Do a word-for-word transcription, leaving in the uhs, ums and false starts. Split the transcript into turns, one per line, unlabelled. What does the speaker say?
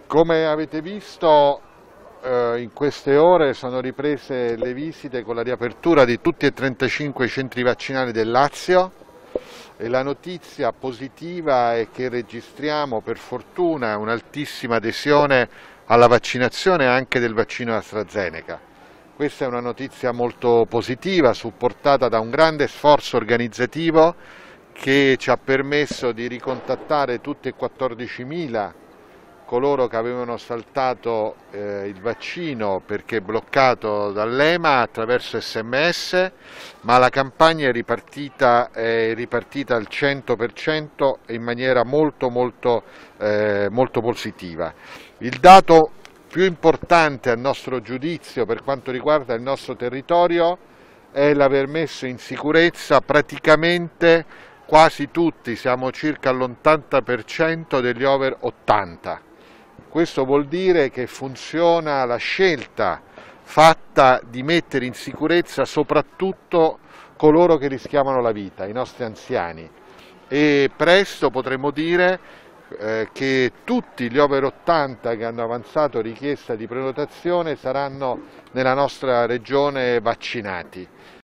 Come avete visto, eh, in queste ore sono riprese le visite con la riapertura di tutti e trentacinque i centri vaccinali del Lazio e la notizia positiva è che registriamo per fortuna un'altissima adesione alla vaccinazione anche del vaccino AstraZeneca. Questa è una notizia molto positiva, supportata da un grande sforzo organizzativo che ci ha permesso di ricontattare tutti e quattordicimila coloro che avevano saltato eh, il vaccino perché bloccato dall'E M A attraverso S M S, ma la campagna è ripartita, è ripartita al cento per cento e in maniera molto, molto, eh, molto positiva. Il dato più importante a nostro giudizio per quanto riguarda il nostro territorio è l'aver messo in sicurezza praticamente quasi tutti, siamo circa all'ottanta per cento degli over ottanta. Questo vuol dire che funziona la scelta fatta di mettere in sicurezza soprattutto coloro che rischiavano la vita, i nostri anziani, e presto potremo dire eh, che tutti gli over ottanta che hanno avanzato richiesta di prenotazione saranno nella nostra regione vaccinati.